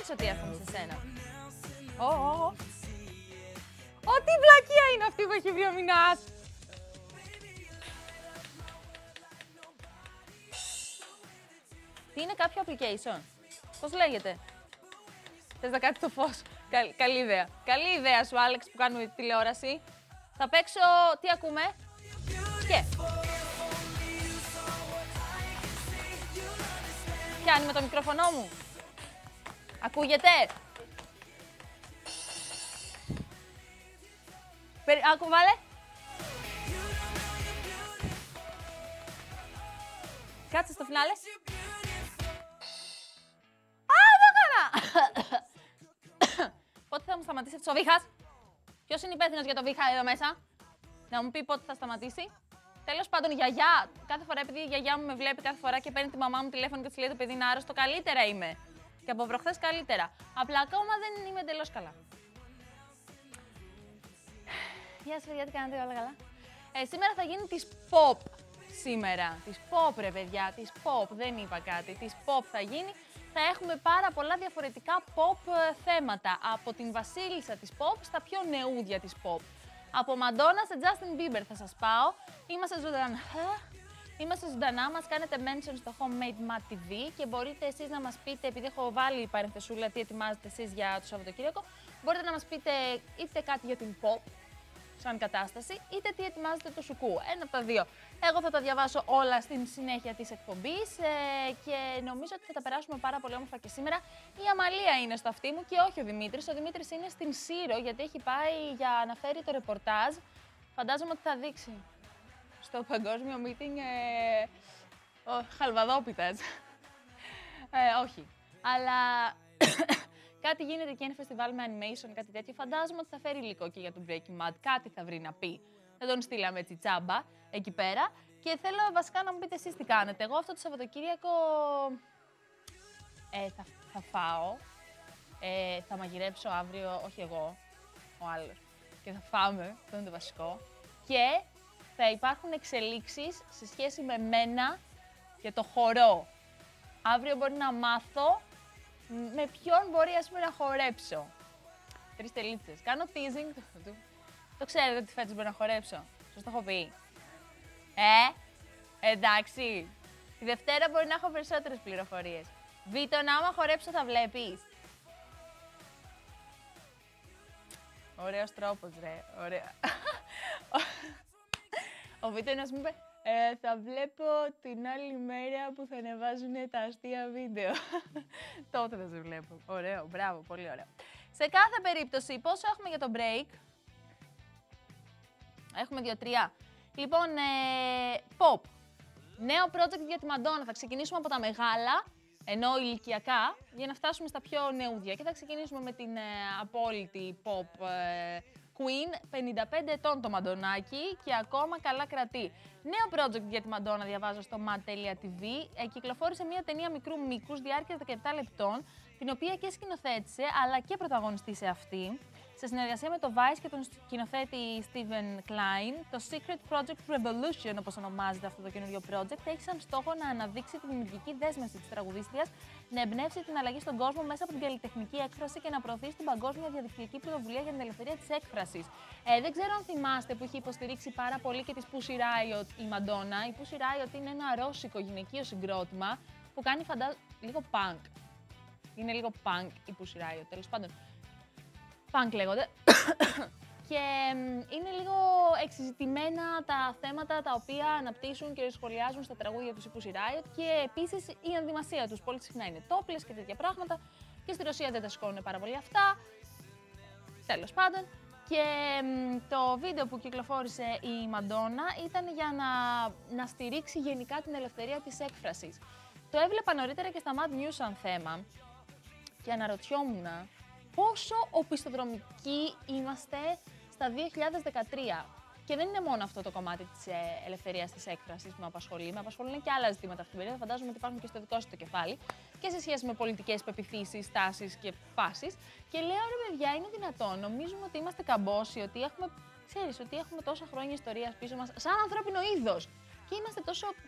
ξέρεις ότι έρχομαι σε σένα. Τι βλακεία είναι αυτή που έχει βρει ο Μινάς. Τι είναι κάποιο application. Πώς λέγεται. Θες να κάτσεις το φως. Καλή ιδέα. Καλή ιδέα σου, Άλεξ, που κάνουμε τηλεόραση. Θα παίξω... Τι ακούμε. Σκε. Πιάνει με το μικρόφωνο μου. Ακούγεται. Άκου, βάλε. Κάτσε στο φινάλε. Το έκανα! Πότε θα μου σταματήσει αυτός ο Βίχας. Ποιος είναι υπεύθυνος για το Βίχα εδώ μέσα. Να μου πει πότε θα σταματήσει. Τέλος πάντων, η γιαγιά, κάθε φορά, επειδή η γιαγιά μου με βλέπει κάθε φορά και παίρνει τη μαμά μου τηλέφωνο και της λέει το παιδί είναι άρρωστο, καλύτερα είμαι. Και από προχθές καλύτερα. Απλά ακόμα δεν είμαι εντελώς καλά. Γεια σας, παιδιά, τι κάνετε, όλα καλά. Σήμερα θα γίνει της pop. Σήμερα. Της pop, ρε παιδιά, της pop. Δεν είπα κάτι. Της pop θα γίνει. Θα έχουμε πάρα πολλά διαφορετικά pop θέματα. Από την βασίλισσα της pop στα πιο νεούδια της pop. Από Μαντόνα σε Justin Bieber θα σας πάω. Είμαστε ζωντανά, μας κάνετε mention στο Homemade Mat TV και μπορείτε εσείς να μας πείτε, επειδή έχω βάλει παρενθεσούλα τι ετοιμάζετε εσείς για το Σαββατοκύριακο, μπορείτε να μας πείτε είτε κάτι για την pop, σαν κατάσταση, είτε τι ετοιμάζετε το σουκού. Ένα από τα δύο. Εγώ θα τα διαβάσω όλα στην συνέχεια της εκπομπής και νομίζω ότι θα τα περάσουμε πάρα πολύ όμορφα και σήμερα. Η Αμαλία είναι στο αυτί μου και όχι ο Δημήτρης. Ο Δημήτρης είναι στην Σύρο γιατί έχει πάει για να φέρει το ρεπορτάζ. Φαντάζομαι ότι θα δείξει στο παγκόσμιο meeting χαλβαδόπιτας. Όχι. Αλλά κάτι γίνεται και είναι φεστιβάλ με animation, κάτι τέτοιο. Φαντάζομαι ότι θα φέρει υλικό και για τον Breaking Mad. Κάτι θα βρει να πει. Δεν τον στείλαμε έτσι τσάμπα εκεί πέρα. Και θέλω βασικά να μου πείτε εσείς τι κάνετε. Εγώ αυτό το Σαββατοκύριακο θα φάω. Θα μαγειρέψω αύριο, όχι εγώ, ο άλλος. Και θα φάμε, αυτό είναι το βασικό. Και θα υπάρχουν εξελίξεις σε σχέση με μένα και το χορό. Αύριο μπορεί να μάθω με ποιον μπορεί, ας πούμε, να χορέψω. 3 τελίτσες. Κάνω teasing. Το ξέρετε ότι φέτος μπορεί να χορέψω. Σας το έχω πει. Εντάξει. Τη Δευτέρα μπορεί να έχω περισσότερες πληροφορίες. Βίτον, άμα χορέψω θα βλέπεις. Ωραίος τρόπος, ρε. Ωραία. Ο Βίτον, ας πούμε, θα βλέπω την άλλη μέρα που θα ανεβάζουν τα αστεία βίντεο. Τότε θα σε βλέπω. Ωραίο, μπράβο, πολύ ωραίο. Σε κάθε περίπτωση, πόσο έχουμε για το break? Έχουμε 2-3. Λοιπόν, pop. Νέο project για τη Μαντόνα. Θα ξεκινήσουμε από τα μεγάλα, ενώ ηλικιακά, για να φτάσουμε στα πιο νεούδια. Και θα ξεκινήσουμε με την απόλυτη pop Queen, 55 ετών το Μαντονάκι και ακόμα καλά κρατεί. Νέο project για τη Μαντόνα διαβάζω στο mat.tv. Κυκλοφόρησε μια ταινία μικρού μήκους, διάρκειας 17 λεπτών, την οποία και σκηνοθέτησε αλλά και πρωταγωνιστή σε αυτή. Σε συνεργασία με το Vice και τον σκηνοθέτη Steven Klein, το Secret Project Revolution, όπως ονομάζεται αυτό το καινούριο project, έχει σαν στόχο να αναδείξει τη δημιουργική δέσμευση της τραγουδίστριας, να εμπνεύσει την αλλαγή στον κόσμο μέσα από την καλλιτεχνική έκφραση και να προωθήσει την παγκόσμια διαδικτυακή πρωτοβουλία για την ελευθερία της έκφρασης. Δεν ξέρω αν θυμάστε που είχε υποστηρίξει πάρα πολύ και τη Pussy Riot η Madonna. Η Pussy Riot είναι ένα ρώσικο γυναικείο συγκρότημα που κάνει λίγο punk. Είναι λίγο punk η Pussy Riot, τέλος πάντων. Punk λέγονται. Και είναι λίγο εξειζητημένα τα θέματα τα οποία αναπτύσσουν και σχολιάζουν στα τραγούδια τους η Pussy Riot και επίσης η ενδυμασία τους. Πολύ συχνά είναι topless και τέτοια πράγματα και στη Ρωσία δεν τα σηκώνουν πάρα πολύ αυτά. Τέλος πάντων. Και το βίντεο που κυκλοφόρησε η Madonna ήταν για να στηρίξει γενικά την ελευθερία της έκφρασης. Το έβλεπα νωρίτερα και στα Mad News σαν θέμα και αναρωτιόμουν πόσο οπισθοδρομικοί είμαστε στα 2013. Και δεν είναι μόνο αυτό το κομμάτι της ελευθερίας της έκφρασης που με απασχολεί. Με απασχολούν και άλλα ζητήματα αυτή την περίοδο. Φαντάζομαι ότι υπάρχουν και στο δικό σου το κεφάλι. Και σε σχέση με πολιτικές πεποιθήσεις, τάσεις και φάσεις. Και λέω, ρε παιδιά, είναι δυνατόν. Νομίζουμε ότι είμαστε καμπόσοι, ότι έχουμε, ξέρεις, ότι έχουμε τόσα χρόνια ιστορίας πίσω μας, σαν ανθρώπινο είδος. Και είμαστε τόσο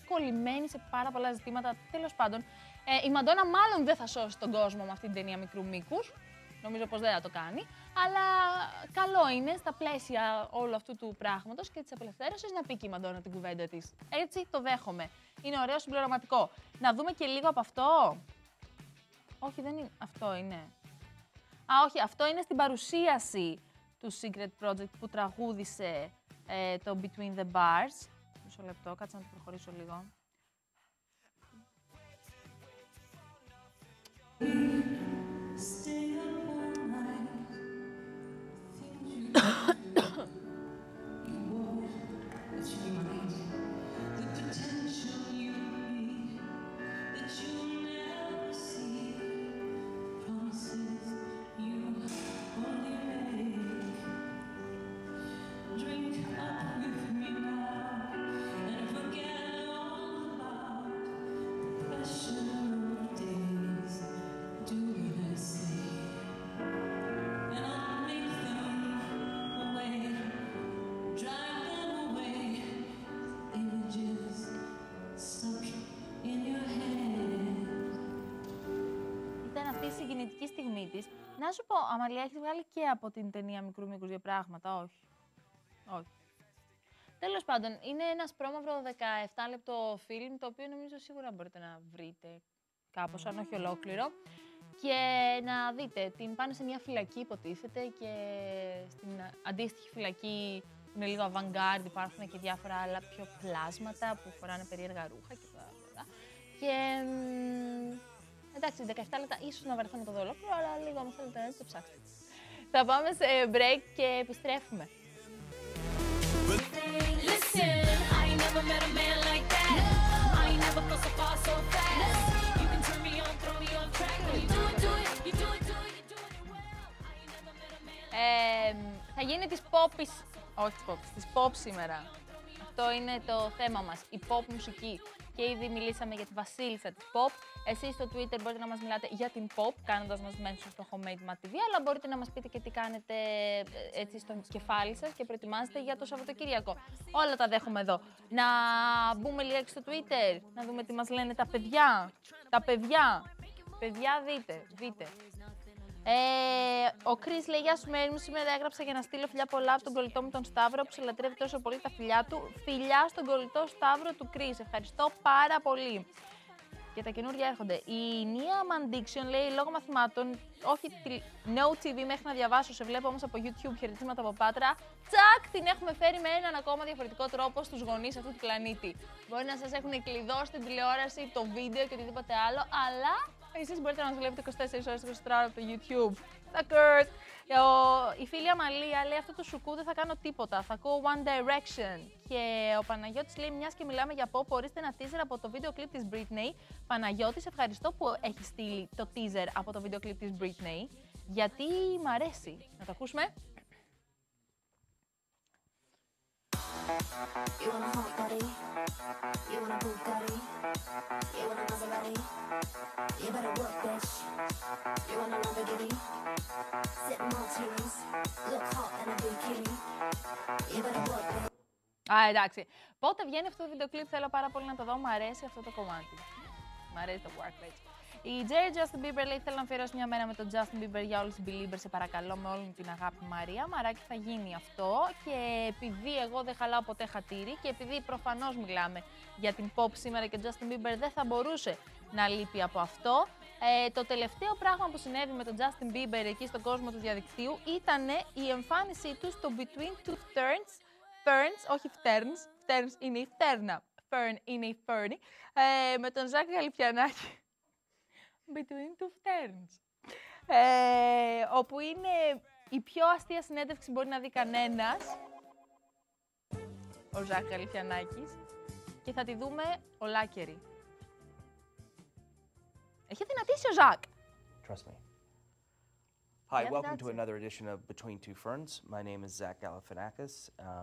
κολλημένη σε πάρα πολλά ζητήματα. Τέλος πάντων, η Μαντόνα μάλλον δεν θα σώσει τον κόσμο με αυτή την ταινία μικρού μήκους. Νομίζω πως δεν θα το κάνει. Αλλά καλό είναι στα πλαίσια όλου αυτού του πράγματος και της απελευθέρωσης να πει και η Μαντόνα την κουβέντα της. Έτσι το δέχομαι. Είναι ωραίο συμπληρωματικό. Να δούμε και λίγο από αυτό. Όχι, δεν είναι. Αυτό είναι. Όχι, αυτό είναι στην παρουσίαση του Secret Project που τραγούδισε το Between the Bars. Μισό λεπτό, κάτσε να το προχωρήσω λίγο. Αυτή η συγκινητική στιγμή της. Να σου πω, Αμαλία, έχεις βγάλει και από την ταινία μικρού μήκους δύο πράγματα, όχι. Όχι. Τέλος πάντων, είναι ένα πρόμαυρο 17 λεπτό φιλμ, το οποίο νομίζω σίγουρα μπορείτε να βρείτε κάπως, αν όχι ολόκληρο. Και να δείτε, την πάνε σε μια φυλακή υποτίθεται και στην αντίστοιχη φυλακή που είναι λίγο avant-garde, υπάρχουν και διάφορα άλλα πιο πλάσματα που φοράνε περίεργα ρούχα και τα. Και εντάξει, 17 λεπτά ίσως να βαρεθώ να το δω ολόκληρο, αλλά λίγο αν θέλετε να το ψάξετε. Θα πάμε σε break και επιστρέφουμε. Θα γίνει της pop, όχι της pop, της pop σήμερα. Αυτό είναι το θέμα μας, η pop μουσική. Και ήδη μιλήσαμε για τη βασίλισσα της pop. Εσείς στο Twitter μπορείτε να μας μιλάτε για την pop, κάνοντας μας mention στο Homemade Matt TV, αλλά μπορείτε να μας πείτε και τι κάνετε έτσι στο κεφάλι σας και προετοιμάζετε για το Σαββατοκύριακο. Όλα τα δέχομαι εδώ. Να μπούμε λίγα στο Twitter, να δούμε τι μας λένε τα παιδιά. Τα παιδιά. Παιδιά, δείτε. Ο Chris λέει: Γεια σου, Μέρη μου. Σήμερα έγραψα για να στείλω φιλιά πολλά από τον κολλητό μου τον Σταύρο που σε λατρεύει τόσο πολύ τα φιλιά του. Φιλιά στον κολλητό Σταύρο του Chris. Ευχαριστώ πάρα πολύ. Και τα καινούργια έρχονται. Η Νία Mandiction λέει: Λόγω μαθημάτων, όχι No TV μέχρι να διαβάσω. Σε βλέπω όμως από YouTube. Χαιρετίσματα από Πάτρα. Τσακ! Την έχουμε φέρει με έναν ακόμα διαφορετικό τρόπο στους γονείς αυτού του πλανήτη. Μπορεί να σας έχουν κλειδώσει την τηλεόραση, το βίντεο και οτιδήποτε άλλο, αλλά εσείς μπορείτε να μας βλέπετε 24 ώρες 24 ώρες από το YouTube. Suckers! Η φίλη Αμαλία λέει: Αυτό το σουκού δεν θα κάνω τίποτα. Θα ακούω One Direction. Και ο Παναγιώτης λέει: Μιας και μιλάμε για pop, ορίστε ένα teaser από το βίντεο κλιπ της Britney. Παναγιώτη, ευχαριστώ που έχει στείλει το teaser από το βίντεο κλιπ της Britney. Γιατί μ' αρέσει. Να το ακούσουμε. You want a hot body? You want a Bugatti? You want a Maserati? You better work, bitch. You want a Lamborghini? Sip martinis, look hot in a bikini. You better work, bitch. Εντάξει. Πότε βγαίνει αυτό το βίντεο κλιπ, θέλω πάρα πολύ να το δω. Μ' αρέσει αυτό το κομμάτι. Μ' αρέσει το work, bitch. Η Jerry Justin Bieber λέει: Θέλω να αφιερώσω μια μέρα με τον Justin Bieber για όλους τους Beliebers. Σε παρακαλώ, με όλη την αγάπη, Μαρία. Μαράκι, θα γίνει αυτό. Και επειδή εγώ δεν χαλάω ποτέ χατήρι και επειδή προφανώς μιλάμε για την pop σήμερα και ο Justin Bieber δεν θα μπορούσε να λείπει από αυτό. Το τελευταίο πράγμα που συνέβη με τον Justin Bieber εκεί στον κόσμο του διαδικτύου ήταν η εμφάνισή του στο Between Two Ferns. Ferns, όχι Ferns. Ferns είναι η φτέρνα. Fern είναι η Fernie. Με τον Ζακ Γαλιφιανάκη. Between Two Ferns. Όπου είναι η πιο αστεία συνέντευξη που μπορεί να δει κανένας. Ο Ζακ Γαλιφιανάκης. Και θα τη δούμε ολάκερη. Έχει δυνατήσει ο Ζακ. Trust me. Hi, welcome to another edition of Between Two Ferns. My name is Zach Galifianakis.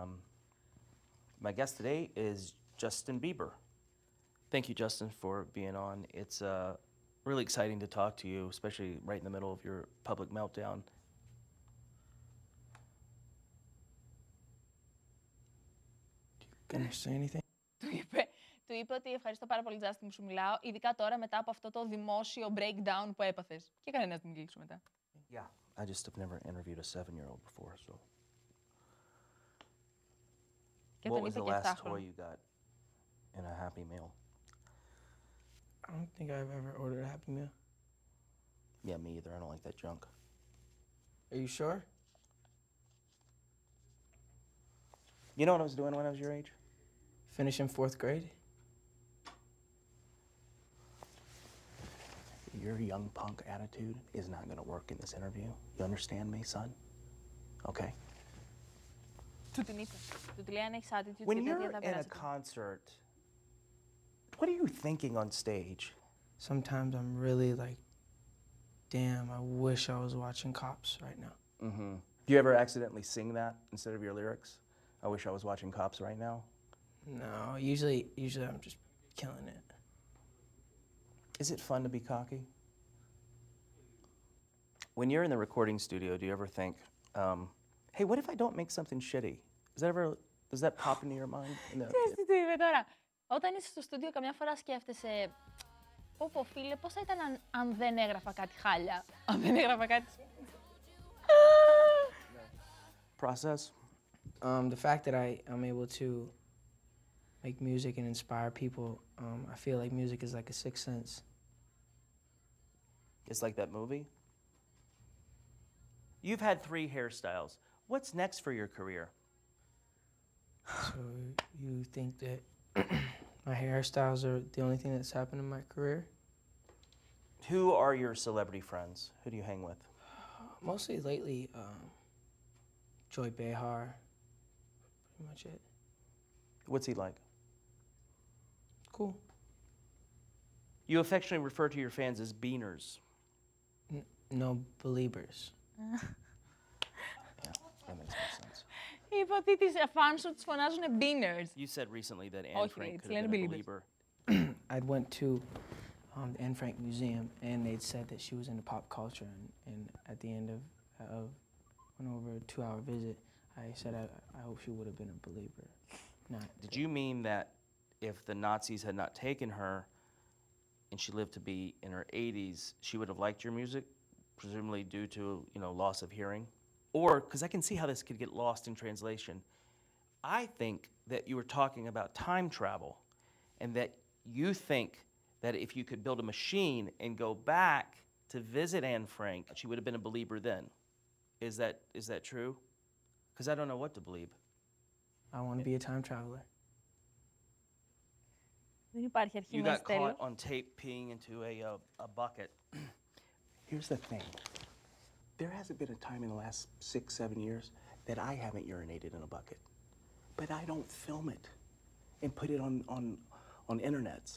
My guest today is Justin Bieber. Thank you, Justin, for being on. It's really exciting to talk to you, especially right in the middle of your public meltdown. Can I say anything? Του είπε, Του είπε ότι ευχαριστώ πάρα πολύ, Justin, που σου μιλάω, ειδικά τώρα μετά από αυτό το δημόσιο breakdown που έπαθες. Και κανένας δεν μιλήσει μετά. Yeah, I just have never interviewed a 7-year-old before, so. Και What τον was είπε the και last 7χρονο. toy you got in a Happy Meal? I don't think I've ever ordered a Happy Meal. Yeah, me either. I don't like that junk. Are you sure? You know what I was doing when I was your age? Finishing 4th grade? Your young punk attitude is not going to work in this interview. You understand me, son? Okay? Του την είπε. Του τη λέει αν έχεις attitude When και τέτοια you're θα in a περάσει. concert, what are you thinking on stage? Sometimes I'm really like, damn, I wish I was watching Cops right now. Mm-hmm. Do you ever accidentally sing that instead of your lyrics? I wish I was watching Cops right now. No, usually I'm just killing it. Is it fun to be cocky? When you're in the recording studio, do you ever think, hey, what if I don't make something shitty? Does that pop into your mind? Ξέρεις τι του είπε τώρα. Όταν είσαι στο στούντιο, καμιά φορά σκέφτεσαι. Πω, φίλε, πώς θα ήταν αν δεν έγραφα κάτι χάλια. Αν δεν έγραφα κάτι. Process? The fact that I'm able to make music and inspire people, I feel like music is like a sixth sense. It's like that movie? You've had 3 hairstyles. What's next for your career? So you think that my hairstyles are the only thing that's happened in my career? Who are your celebrity friends? Who do you hang with? Mostly lately, Joy Behar, pretty much it. What's he like? Cool. You affectionately refer to your fans as beaners. No believers. Yeah, that makes more sense. Είπε ότι τις fans σου τους φωνάζουν beaners. You said recently that Anne Όχι, Frank it's could have been a Beliebers. believer. I went to the Anne Frank Museum, and they'd said that she was into pop culture, and at the end of over a 2-hour visit, I said I hope she would have been a believer. Not. Did you mean that if the Nazis had not taken her and she lived to be in her 80s, she would have liked your music, presumably due to, loss of hearing? Or, because I can see how this could get lost in translation, I think that you were talking about time travel and that you think that if you could build a machine and go back to visit Anne Frank, she would have been a believer then. Is that true? Because I don't know what to believe. I want to be a time traveler. Δεν υπάρχει αρχή You μέση got τέλος. caught on tape peeing into a bucket. Here's the thing. There hasn't been a time in the last 6-7 years that I haven't urinated in a bucket. But I don't film it and put it on internets.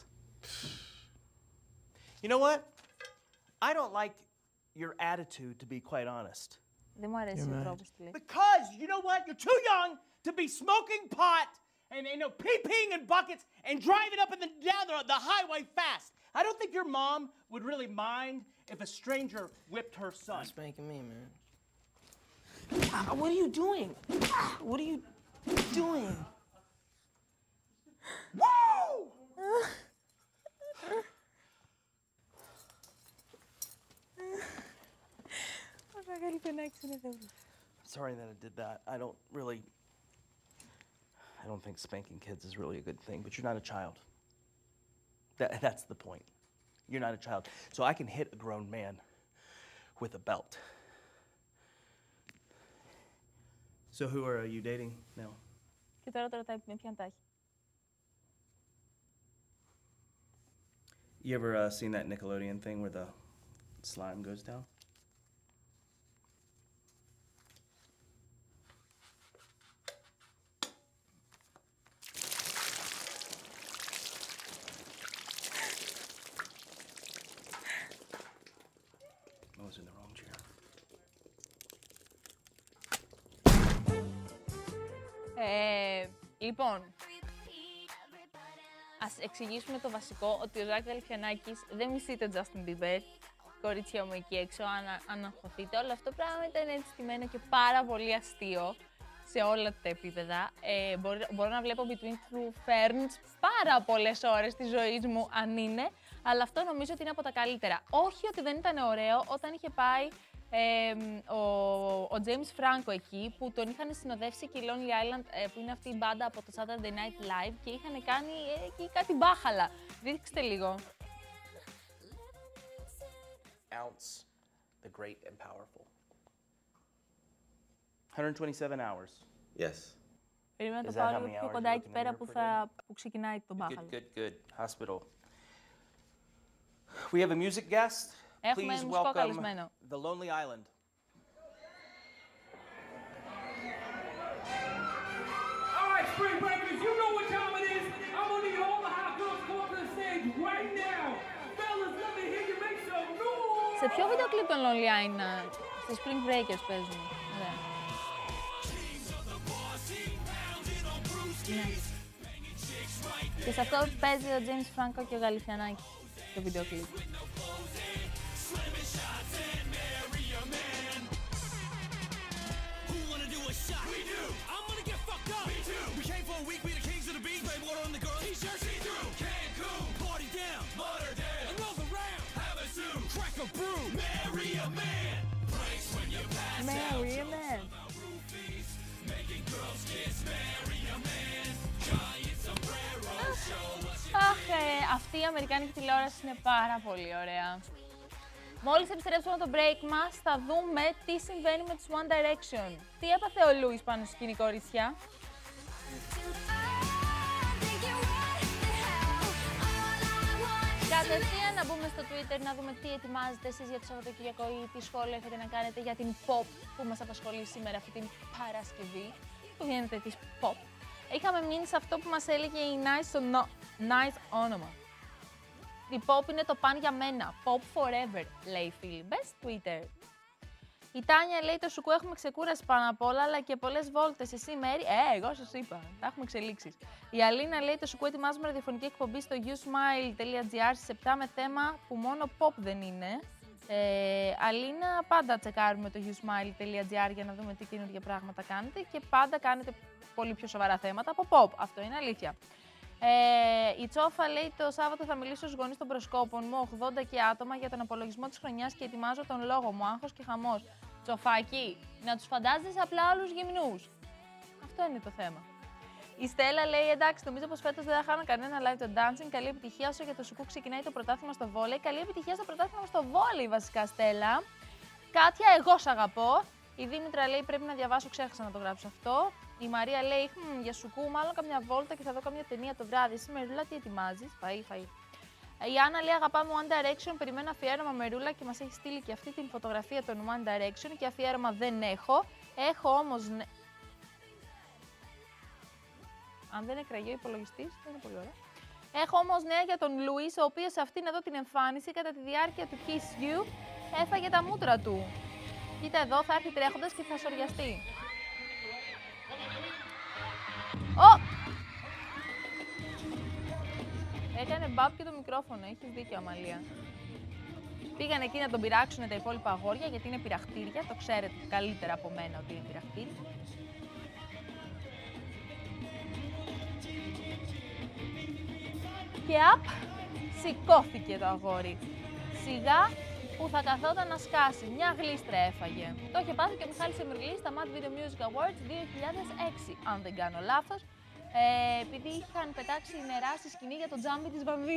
You know what? I don't like your attitude, to be quite honest. Δεν μου αρέσει ο τρόπος που λέει. Because, you know what? You're too young to be smoking pot and pee-peeing in buckets and driving up and down the highway fast. I don't think your mom would really mind if a stranger whipped her son. You're spanking me, man. What are you doing? What are you doing? Woo! Sorry that I did that. I don't think spanking kids is really a good thing, but you're not a child. That's the point. You're not a child. So I can hit a grown man with a belt. So who are you dating now? Και τώρα το ρωτάει με ποιον τα έχει. You ever seen that Nickelodeon thing where the slime goes down? I was in the wrong chair. Λοιπόν, ας εξηγήσουμε το βασικό, ότι ο Ζακ Γαλιφιανάκης δεν μισεί τον Justin Bieber. Κορίτσια μου εκεί έξω, αν αγχωθείτε. Όλο αυτό πράγμα ήταν έτσι στημένο και πάρα πολύ αστείο. σε όλα τα επίπεδα. Μπορώ να βλέπω Between Two Ferns πάρα πολλές ώρες της ζωής μου, αν είναι, αλλά αυτό νομίζω ότι είναι από τα καλύτερα. Όχι ότι δεν ήταν ωραίο όταν είχε πάει ο James Franco εκεί, που τον είχαν συνοδεύσει και η Lonely Island, που είναι αυτή η μπάντα από το Saturday Night Live, και είχαν κάνει εκεί κάτι μπάχαλα. Δείξτε λίγο. Ounce, the great and powerful. 127 hours. Yes. Περίμενα να το πάω λίγο πιο κοντά εκεί πέρα που ξεκινάει το μπάχαλο. Good. Hospital. We have a music guest. Έχουμε Please μουσικό welcome καλεσμένο. The Lonely Island. All right, Spring Breakers, you know what time it is. I'm gonna need all the hot girls to come up to the stage right now. Fellas, let me hear you make some noise. Σε ποιο βίντεο κλιπ των Lonely Island, στις Spring Breakers παίζουν. Ωραία. Ναι. Και σε αυτό παίζει ο James Franco και ο Γαλιφιανάκης, το βίντεο κλιπ. Marry a man. Αχ, αυτή η αμερικάνικη τηλεόραση είναι πάρα πολύ ωραία. Μόλις επιστρέψουμε από το break μας, θα δούμε τι συμβαίνει με τους One Direction. Τι έπαθε ο Λούις πάνω στη σκηνή, κορίτσια? Κατευθείαν να μπούμε στο Twitter να δούμε τι ετοιμάζετε εσείς για το Σαββατοκύριακο ή τι σχόλια έχετε να κάνετε για την pop που μας απασχολεί σήμερα αυτή την Παρασκευή, που γίνεται της pop. Είχαμε μείνει σε αυτό που μας έλεγε η Nice όνομα. Η pop είναι το παν για μένα. Pop forever, λέει η φίλη. Μπες Twitter. Η Τάνια λέει: το σουκού έχουμε ξεκούραση πάνω απ' όλα, αλλά και πολλές βόλτες. Εσύ, Μέρη, εγώ σας είπα. Τα έχουμε εξελίξεις. Η Αλίνα λέει: το σουκού ετοιμάζουμε ραδιοφωνική εκπομπή στο yousmile.gr στις 7 με θέμα που μόνο pop δεν είναι. Αλίνα, πάντα τσεκάρουμε το yousmile.gr για να δούμε τι καινούργια πράγματα κάνετε και πάντα κάνετε πολύ πιο σοβαρά θέματα από pop. Αυτό είναι αλήθεια. Η Τσόφα λέει: το Σάββατο θα μιλήσω στους γονείς των προσκόπων μου, 80 και άτομα, για τον απολογισμό της χρονιάς και ετοιμάζω τον λόγο μου. Άγχος και χαμός. Τσοφάκι, να τους φαντάζεσαι απλά άλλους γυμνούς. Αυτό είναι το θέμα. Η Στέλλα λέει: εντάξει, νομίζω πως φέτος δεν θα χάνω κανένα live το dancing. Καλή επιτυχία. Όσο για το σουκού ξεκινάει το πρωτάθλημα στο βόλεϊ. Καλή επιτυχία στο πρωτάθλημα στο βόλεϊ, βασικά, Στέλλα. Κάτια, εγώ σ' αγαπώ. Η Δήμητρα λέει: πρέπει να διαβάσω, ξέχασα να το γράψω αυτό. Η Μαρία λέει: για σουκού, μάλλον καμιά βόλτα και θα δω καμιά ταινία το βράδυ. Σήμερα, τι ετοιμάζεις? Φαΐ. Η Άννα λέει: αγαπάμε One Direction, περιμένω αφιέρωμα Μερούλα και μας έχει στείλει και αυτή την φωτογραφία των One Direction και αφιέρωμα δεν έχω. Έχω όμως. Αν δεν εκραγεί ο υπολογιστής, δεν είναι πολύ ωραία. Έχω όμως νέα για τον Λουίς, ο οποίος σε αυτήν εδώ την εμφάνιση κατά τη διάρκεια του Kiss You έφαγε τα μούτρα του. Κοίτα εδώ, θα έρθει τρέχοντας και θα σοριαστεί. Έκανε μπαπ και το μικρόφωνο, έχεις δίκιο, Αμαλία. Πήγαν εκεί να τον πειράξουν τα υπόλοιπα αγόρια, γιατί είναι πειραχτήρια, το ξέρετε καλύτερα από μένα ότι είναι πειραχτήρι. Και σηκώθηκε το αγόρι. Σιγά που θα καθόταν να σκάσει. Μια γλίστρα έφαγε. Το είχε πάθει και ο Μιχάλης Εμμυρλής στα Mad Video Music Awards 2006, αν δεν κάνω λάθος. Επειδή είχαν πετάξει νερά στη σκηνή για το τζάμπι της Βαμβί.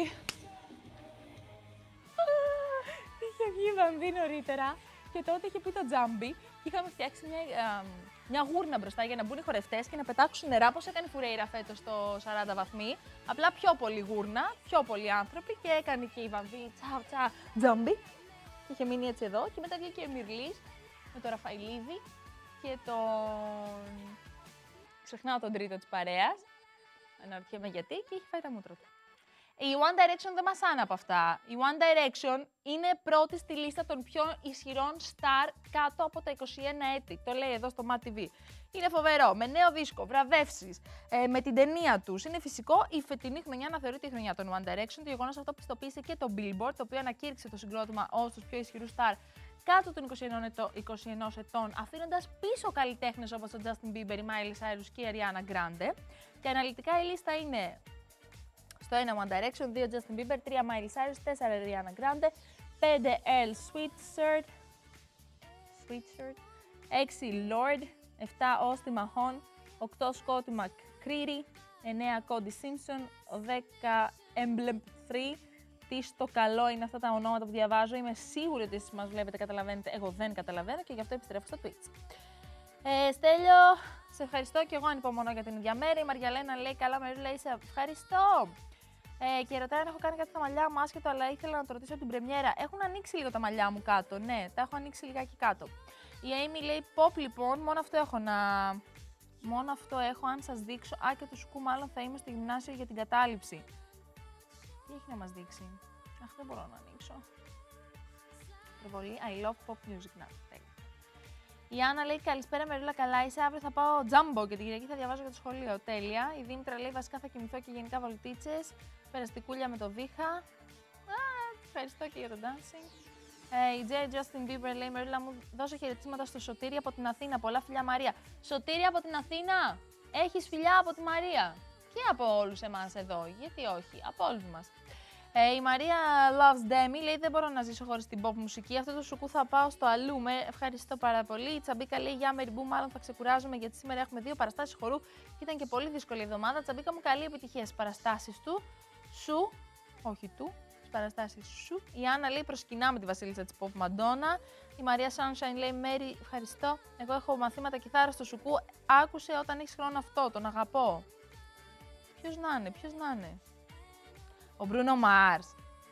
Είχε βγει η Βαμβί νωρίτερα και τότε είχε πει το τζάμπι και είχαμε φτιάξει μια γούρνα μπροστά για να μπουν οι χορευτές και να πετάξουν νερά, όπως έκανε η Φουρέιρα φέτος στο 40 βαθμοί. Απλά πιο πολύ γούρνα, πιο πολλοί άνθρωποι και έκανε και η Βαμβί τσα τζάμπι. Και είχε μείνει έτσι εδώ και μετά βγήκε ο Εμμυρλής με τον Ραφαηλίδη και τον... Ξεχνάω τον τρίτο της παρέας, αναρωτιέμαι γιατί, και είχε φάει τα μούτρα του. Η One Direction δεν μασάνε από αυτά. Η One Direction είναι πρώτη στη λίστα των πιο ισχυρών star κάτω από τα 21 έτη. Το λέει εδώ στο Mad TV. Είναι φοβερό, με νέο δίσκο, βραβεύσεις, με την ταινία τους. Είναι φυσικό η φετινή χρονιά να θεωρείται η χρονιά των One Direction. Το γεγονός αυτό πιστοποίησε και το Billboard, το οποίο ανακήρυξε το συγκρότημα ως τους πιο ισχυρούς star κάτω των 21 ετών, αφήνοντας πίσω καλλιτέχνες όπως ο Justin Bieber, η Miley Cyrus και η Ariana Grande. Και αναλυτικά η λίστα είναι στο 1 One Direction, 2 Justin Bieber, 3 Miley Cyrus, 4 Ariana Grande, 5 Elle Sweatshirt, 6 Lord, 7 Austin Mahone, 8 Scotty McCreery, 9 Cody Simpson, 10 Emblem 3. Τι στο καλό είναι αυτά τα ονόματα που διαβάζω. Είμαι σίγουρη ότι εσείς μας βλέπετε, καταλαβαίνετε. Εγώ δεν καταλαβαίνω και γι' αυτό επιστρέφω στο Twitch. Στέλιο, σε ευχαριστώ και εγώ ανυπομονώ για την ίδια μέρα. Η Μαριαλένα λέει: καλά, Μερούλα, είσαι. Ευχαριστώ. Και ρωτάει αν έχω κάνει κάτι στα μαλλιά μου, άσχετο, αλλά ήθελα να το ρωτήσω την πρεμιέρα. Έχουν ανοίξει λίγο τα μαλλιά μου κάτω. Ναι, τα έχω ανοίξει λιγάκι κάτω. Η Amy λέει: pop λοιπόν, μόνο αυτό έχω να. Μόνο αυτό έχω, αν σας δείξω. Α, και το σκου μάλλον θα είμαι στο γυμνάσιο για την κατάληψη. Τι έχει να μας δείξει? Αχ, δεν μπορώ να ανοίξω. Προβολή, I love pop music. Να, τέλει. Η Άννα λέει: καλησπέρα Μερούλα, καλά είσαι? Αύριο θα πάω τζάμπο και την Κυριακή θα διαβάζω για το σχολείο. Τέλεια. Η Δήμητρα λέει: βασικά θα κοιμηθώ και γενικά βολτίτσες. Περαστικούλια με το βήχα. Ευχαριστώ και για το dancing. Η J. Justin Bieber λέει: Μερούλα μου, δώσε χαιρετίσματα στο Σωτήρι από την Αθήνα. Πολλά φιλιά Μαρία. Σωτήρι από την Αθήνα! Έχεις φιλιά από τη Μαρία. Και από όλους εμάς εδώ. Γιατί όχι, από όλους μας. Η Μαρία Loves Demi λέει: δεν μπορώ να ζήσω χωρίς την pop μουσική. Αυτό το σουκού θα πάω στο αλλού. Ευχαριστώ πάρα πολύ. Η Τσαμπίκα λέει: για Μεριμπού, μάλλον θα ξεκουράζουμε γιατί σήμερα έχουμε 2 παραστάσεις χορού και ήταν και πολύ δύσκολη εβδομάδα. Τσαμπίκα μου, καλή επιτυχία στις παραστάσεις σου. Όχι του. Παραστάσεις σου. Η Άννα λέει: προσκυνάμε τη βασίλισσα της Pop Madonna. Η Μαρία Sunshine λέει: Μέρι, ευχαριστώ. Εγώ έχω μαθήματα κιθάρα στο σουκού. Άκουσε όταν έχεις χρόνο αυτό, τον αγαπώ. Ποιος να είναι. Ο Μπρούνο Μάρς.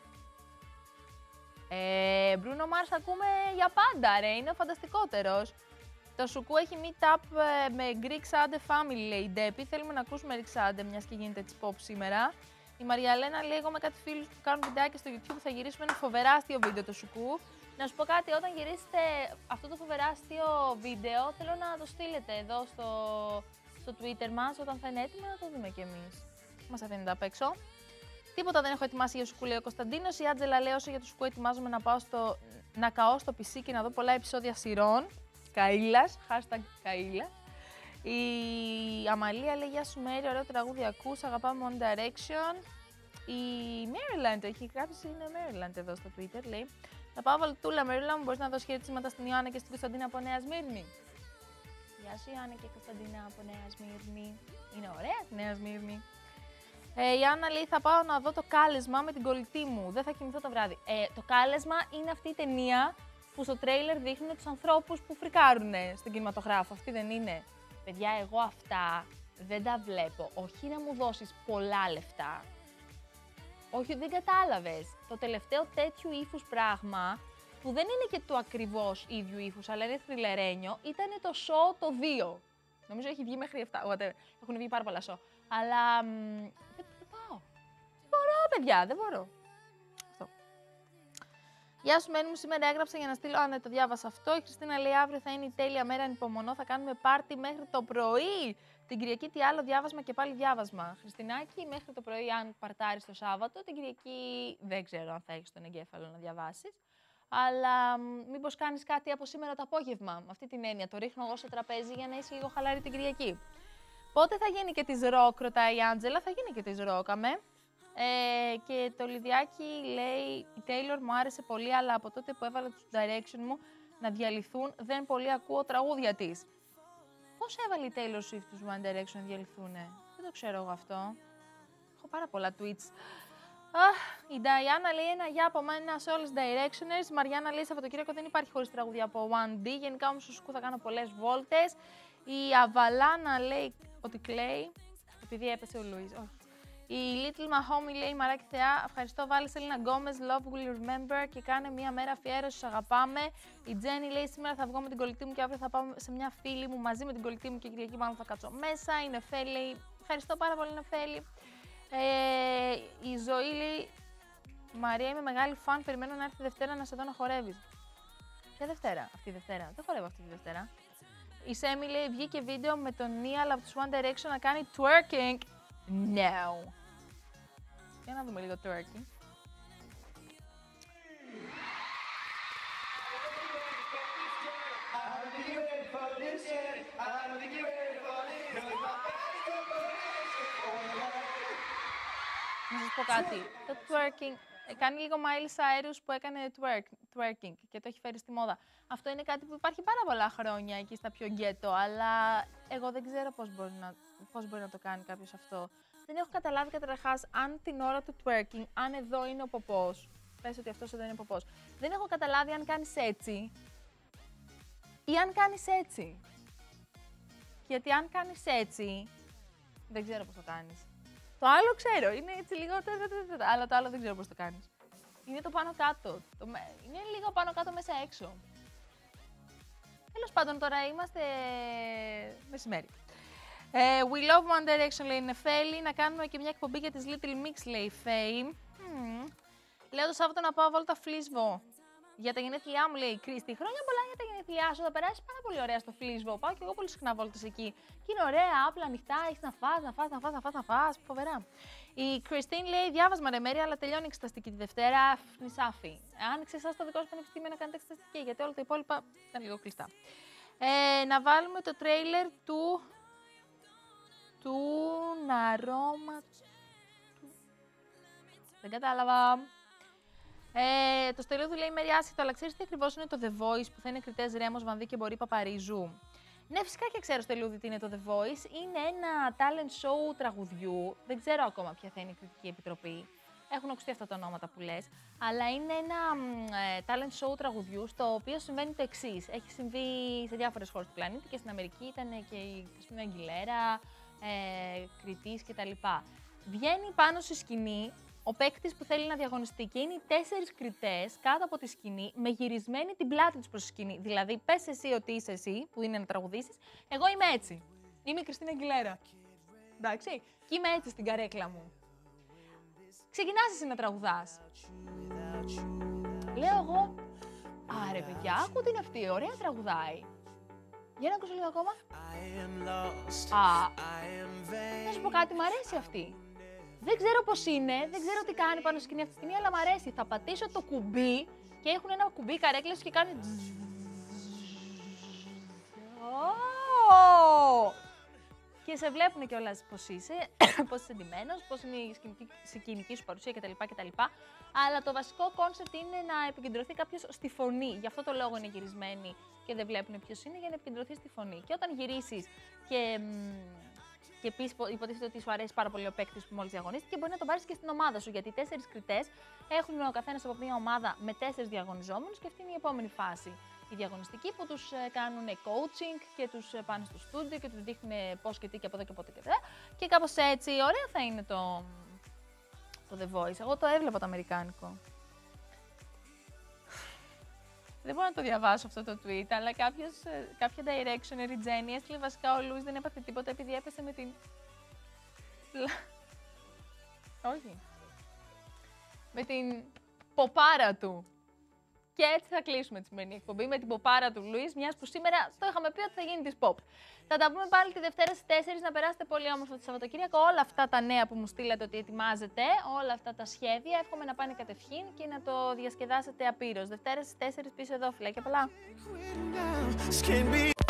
Μπρούνο Μάρς ακούμε για πάντα, ρε. Είναι ο φανταστικότερος. Το σουκού έχει meet up με Greek Sade Family, λέει η Ντέπη. Θέλουμε να ακούσουμε Greek Sade, μιας και γίνεται της pop σήμερα. Η Μαριαλένα λέει: εγώ με κάτι φίλους που κάνουν βιντεάκια στο YouTube θα γυρίσουμε ένα φοβερά αστείο βίντεο του σουκού. Να σου πω κάτι, όταν γυρίσετε αυτό το φοβερά αστείο βίντεο, θέλω να το στείλετε εδώ στο Twitter μας, όταν θα είναι έτοιμο να το δούμε κι εμείς. Μας αφήνετε απ' έξω. Τίποτα δεν έχω ετοιμάσει για σουκού, λέει ο Κωνσταντίνος. Η Άντζελα λέει: όσο για το σουκού ετοιμάζομαι να καώ στο PC και να δω πολλά επεισόδια σειρών. Καΐλας, hashtag Καΐλα. Η Αμαλία λέει: γεια σου Μέρη, ωραίο τραγούδι ακούς, αγαπάμε One Direction. Η Maryland, έχει γράψει, είναι Maryland εδώ στο Twitter, λέει: να πάω βαλτούλα Μερούλα μου, μπορείς να δώσεις χαιρετίσματα στην Ιωάννα και στην Κωνσταντίνα από Νέα Σμύρνη. Γεια σου Ιωάννα και Κωνσταντίνα από Νέα Σμύρνη. Είναι ωραία στη Νέα Σμύρνη. Η Άννα λέει: θα πάω να δω το κάλεσμα με την κολλητή μου, δεν θα κοιμηθώ το βράδυ. Το κάλεσμα είναι αυτή η ταινία που στο τρέιλερ δείχνουν τους ανθρώπους που φρικάρουν στον κινηματογράφο, αυτή δεν είναι? Παιδιά, εγώ αυτά δεν τα βλέπω. Όχι να μου δώσεις πολλά λεφτά. Όχι, δεν κατάλαβες. Το τελευταίο τέτοιου ύφους πράγμα, που δεν είναι και το ακριβώς ίδιου ύφους, αλλά είναι θριλερένιο, ήταν το show το 2. Νομίζω έχει βγει μέχρι 7. Whatever. Έχουν βγει πάρα πολλά show. Αλλά δεν πάω. Δεν μπορώ, παιδιά, δεν μπορώ. Αυτό. Γεια σου, Μένη μου, σήμερα έγραψα για να στείλω. Α, ναι, το διάβασα αυτό. Η Χριστίνα λέει: αύριο θα είναι η τέλεια μέρα, ανυπομονώ. Θα κάνουμε πάρτι μέχρι το πρωί. Την Κυριακή τι άλλο, διάβασμα και πάλι διάβασμα. Χριστινάκη, μέχρι το πρωί, αν παρτάρεις το Σάββατο. Την Κυριακή δεν ξέρω αν θα έχεις τον εγκέφαλο να διαβάσεις. Αλλά μήπως κάνεις κάτι από σήμερα το απόγευμα. Με αυτή την έννοια, το ρίχνω εγώ στο τραπέζι για να είσαι λίγο χαλάρη την Κυριακή. Πότε θα γίνει και της ροκ, ρωτάει η Άντζελα. Θα γίνει και της ροκ, αμέ. Και το Λιδιάκι λέει: η Taylor μου άρεσε πολύ, αλλά από τότε που έβαλα τους direction μου να διαλυθούν, δεν πολύ ακούω τραγούδια της. Πώς έβαλε η Taylor Swift τους One Direction να διαλυθούνε? Δεν το ξέρω εγώ αυτό. Έχω πάρα πολλά tweets. Η Νταϊάννα λέει: ένα γεια από μένα σε όλες τις Directioners. Η Μαριάννα λέει: Σαββατοκύριακο δεν υπάρχει χωρίς τραγούδια από 1D. Γενικά όμως στο σκου θα κάνω πολλές βόλτες. Η Αβαλάνα λέει ότι κλαίει επειδή έπεσε ο Λουίς. Όχι. Η Little Mahomi λέει: Μαράκι Θεά, ευχαριστώ. Βάλε Σελίνα Γκόμες, Love Will Remember και κάνε μια μέρα αφιέρωση. Σας αγαπάμε. Η Τζέννη λέει: σήμερα θα βγω με την κολλητή μου και αύριο θα πάω σε μια φίλη μου μαζί με την κολλητή μου και Κυριακή μάλλον θα κάτσω μέσα. Η Νεφέλη λέει: ευχαριστώ πάρα πολύ, Νεφέλη. Η Ζωή λέει: Μαρία, είμαι μεγάλη φαν. Περιμένω να έρθει τη Δευτέρα να σε δω να χορεύεις. Ποια Δευτέρα? Αυτή τη Δευτέρα. Δεν χορεύω αυτή τη Δευτέρα. Η Σέμι λέει: βγήκε βίντεο με τον Νίαλ από τους One Direction να κάνει twerking. No. Για να δούμε λίγο twerking. Να σας πω κάτι. Το twerking κάνει λίγο Miley Cyrus που έκανε twerking και το έχει φέρει στη μόδα. Αυτό είναι κάτι που υπάρχει πάρα πολλά χρόνια εκεί στα πιο γκέτο, αλλά εγώ δεν ξέρω πώς μπορεί να το κάνει κάποιος αυτό. Δεν έχω καταλάβει καταρχάς αν την ώρα του twerking, αν εδώ είναι ο ποπός, πες ότι αυτός εδώ είναι ο ποπός, δεν έχω καταλάβει αν κάνεις έτσι ή αν κάνεις έτσι. Γιατί αν κάνεις έτσι, δεν ξέρω πώς το κάνεις. Το άλλο ξέρω, είναι έτσι λίγο, αλλά το άλλο δεν ξέρω πώς το κάνεις. Είναι το πάνω κάτω, είναι λίγο πάνω κάτω μέσα έξω. Τέλος πάντων, τώρα είμαστε μεσημέρι. We love One Direction, λέει η Νεφέλη. Να κάνουμε και μια εκπομπή για τις Little Mix, λέει η Φέη. Λέω το Σάββατο να πάω βόλτα Φλίσβο. Για τα γενέθλιά μου, λέει η Κρίστη. Χρόνια πολλά για τα γενέθλιά σου. Θα περάσει πάρα πολύ ωραία στο Φλίσβο. Πάω και εγώ πολύ συχνά βόλτες εκεί. Και είναι ωραία, απλά ανοιχτά. Έχει να φας. Φοβερά. Η Κριστίν λέει: διάβασμα ρε μέρη, αλλά τελειώνει η εξεταστική τη Δευτέρα. Νησάφι. Άνοιξε εσάς το δικό σου πανεπιστήμιο να κάνετε εξεταστική, γιατί όλα τα υπόλοιπα ήταν λίγο κλειστά. Να βάλουμε το τρέιλερ του Ναρώμα. Δεν κατάλαβα. Το Στελίδου λέει Μεριάση, αλλά ξέρεις τι ακριβώς είναι το The Voice που θα είναι κριτές Ρέμος, Βανδί και Μπορή Παπαρίζου. Ναι, φυσικά και ξέρω, Στελούδη, τι είναι το The Voice. Είναι ένα talent show τραγουδιού. Δεν ξέρω ακόμα ποια θα είναι η κριτική επιτροπή. Έχουν ακουστεί αυτά τα ονόματα που λες. Αλλά είναι ένα talent show τραγουδιού, στο οποίο συμβαίνει το εξής. Έχει συμβεί σε διάφορες χώρες του πλανήτη και στην Αμερική ήταν και η Κριστίνα Αγγιλέρα, κριτής κτλ. Βγαίνει πάνω στη σκηνή ο παίκτης που θέλει να διαγωνιστεί και είναι οι 4 κριτές κάτω από τη σκηνή με γυρισμένη την πλάτη τους προς τη σκηνή. Δηλαδή, πες εσύ ότι είσαι εσύ, που είναι να τραγουδήσεις, εγώ είμαι έτσι. Είμαι η Κριστίνα Αγγιλέρα. Εντάξει, και είμαι έτσι στην καρέκλα μου. Ξεκινάς εσύ να τραγουδάς. Λέω εγώ, άρε παιδιά, άκου την αυτή, ωραία τραγουδάει. Για να ακούσω λίγο ακόμα. Να σου πω κάτι, μ' αρέσει αυτή. Δεν ξέρω πώς είναι, δεν ξέρω τι κάνει πάνω στη σκηνή αυτή τη στιγμή, αλλά μ' αρέσει. Θα πατήσω το κουμπί και έχουν ένα κουμπί καρέκλες και κάνει. Και σε βλέπουν κιόλας πώς είσαι, πώς είσαι εντυμένος, πώς είναι η σκηνική σου παρουσία κτλ. Αλλά το βασικό κόνσεπτ είναι να επικεντρωθεί κάποιος στη φωνή. Γι' αυτό το λόγο είναι γυρισμένοι και δεν βλέπουν ποιος είναι, για να επικεντρωθεί στη φωνή. Και όταν γυρίσεις και επίσης υποτίθεται ότι σου αρέσει πάρα πολύ ο παίκτης που μόλις διαγωνίστηκε, μπορεί να τον πάρεις και στην ομάδα σου. Γιατί 4 κριτές έχουν ο καθένας από μια ομάδα με 4 διαγωνιζόμενους και αυτή είναι η επόμενη φάση. Η διαγωνιστική που τους κάνουν coaching και τους πάνε στο στούντιο και τους δείχνουν πώς και τι και από εδώ και πότε και δε. Και κάπως έτσι, ωραία θα είναι το The Voice. Εγώ το έβλεπα το αμερικάνικο. Δεν μπορώ να το διαβάσω αυτό το tweet, αλλά κάποια directioner, η Jenny, έστειλε βασικά ο Λούις δεν έπαθε τίποτα επειδή έπεσε με την... Όχι. Με την ποπάρα του. Και έτσι θα κλείσουμε τη σημερινή εκπομπή με την ποπάρα του Λουίς, μιας που σήμερα το είχαμε πει ότι θα γίνει της pop. Θα τα πούμε πάλι τη Δευτέρα στις 4, να περάσετε πολύ όμορφα το Σαββατοκύριακο. Όλα αυτά τα νέα που μου στείλατε ότι ετοιμάζετε, όλα αυτά τα σχέδια, εύχομαι να πάνε κατευχήν και να το διασκεδάσετε απείρως. Δευτέρα στις 4 πίσω εδώ, φιλάκια πολλά.